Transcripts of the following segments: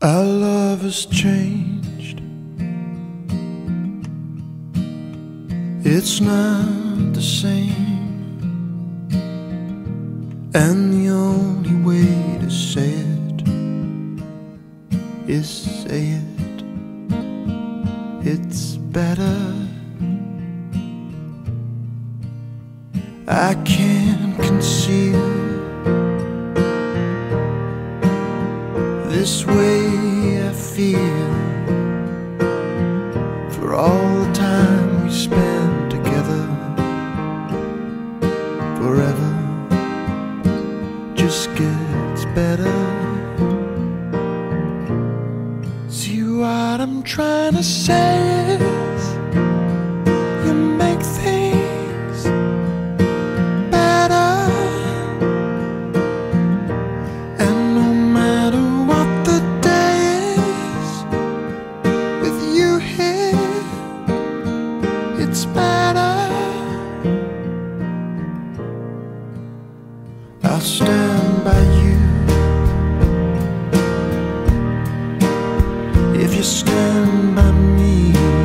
Our love has changed. It's not the same, and the only way to say it is say it. It's better. I can't conceal this way I feel for all the time we spent together. Forever just gets better. See, what I'm trying to say is, you make things better, and no matter what the day is, with you here, it's better. I'll stand by you if you stand by me.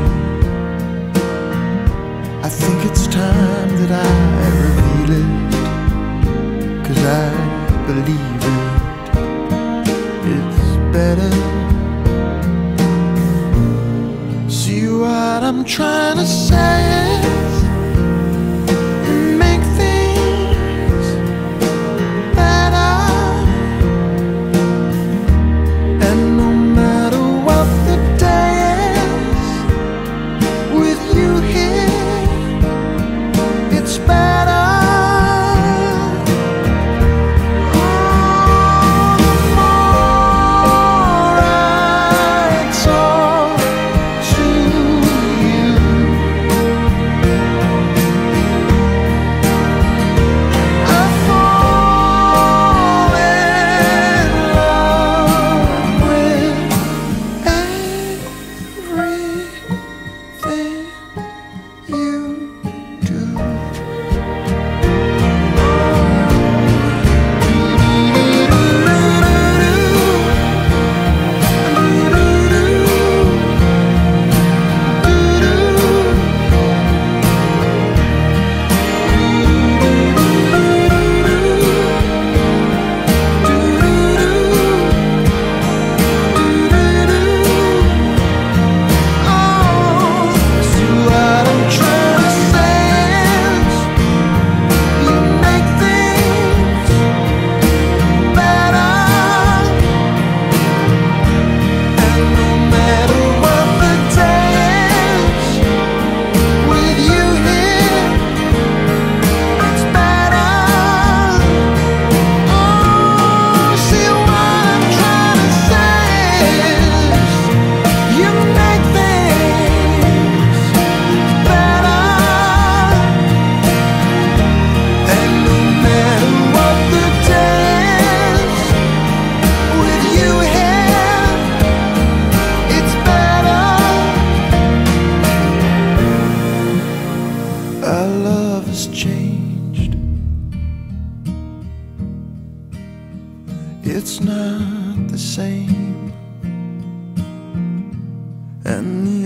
I think it's time that I reveal it, 'cause I believe it. It's better. See, what I'm trying to say is, make things better, and no matter what the day is, with you here, it's better. Our love has changed. It's not the same, and